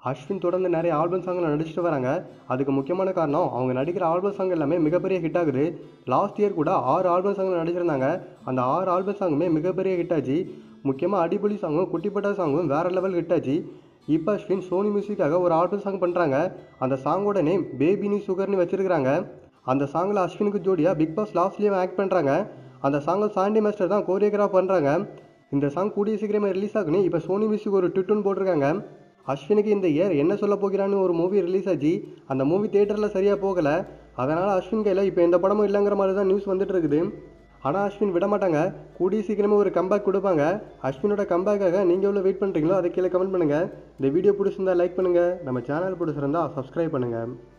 அஸ்வின் தொடர்ந்து நிறைய ஆல்பம் சாங்கில் நடிச்சிட்டு வராங்க. அதுக்கு முக்கியமான காரணம் அவங்க நடிக்கிற ஆல்பம் சாங் எல்லாமே மிகப்பெரிய ஹிட் ஆகுது. லாஸ்ட் இயர் கூட 6 ஆல்பம் சாங்கில் நடிச்சிருந்தாங்க. அந்த 6 ஆல்பம் சாங்குமே மிகப்பெரிய ஹிட் ஆச்சு. முக்கியமாக அடிபொலி சாங்கும் குட்டிப்பட்டா சாங்கும் வேற லெவல் ஹிட் ஆச்சு. இப்போ அஸ்வின் சோனி மியூசிக்காக ஒரு ஆல்பம் சாங் பண்ணுறாங்க. அந்த சாங்கோட நேம் பேபி நீ சுகர்னு வச்சிருக்காங்க. அந்த சாங்கில் அஸ்வினுக்கு ஜோடியாக பிக் பாஸ் லாஸ்ட்லேயும் ஆக்ட் பண்ணுறாங்க. அந்த சாங்கில் சாண்டி மாஸ்டர் தான் கோரியோகிராஃப் பண்ணுறாங்க. இந்த சாங் கூடிய சீக்கிரமே ரிலீஸ் ஆகுன்னு இப்போ சோனி மியூசிக் ஒரு ட்விட்னு போட்டிருக்காங்க. அஸ்வினுக்கு இந்த இயர் என்ன சொல்ல போகிறான்னு ஒரு மூவி ரிலீஸ் ஆச்சு. அந்த மூவி தியேட்டரில் சரியாக போகலை. அதனால் அஸ்வின் கையில் இப்போ எந்த படமும் இல்லைங்கிற மாதிரி தான் நியூஸ் வந்துட்டு இருக்குது. ஆனால் அஸ்வின் விட மாட்டாங்க. கூடிய சீக்கிரமே ஒரு கம்பேக் கொடுப்பாங்க. அஸ்வினோட கம்பேக்காக நீங்கள் எவ்வளோ வெயிட் பண்ணுறீங்களோ அதை கீழே கமெண்ட் பண்ணுங்கள். இந்த வீடியோ பிடிச்சிருந்தா லைக் பண்ணுங்கள். நம்ம சேனல் பிடிச்சிருந்தா சப்ஸ்கிரைப் பண்ணுங்கள்.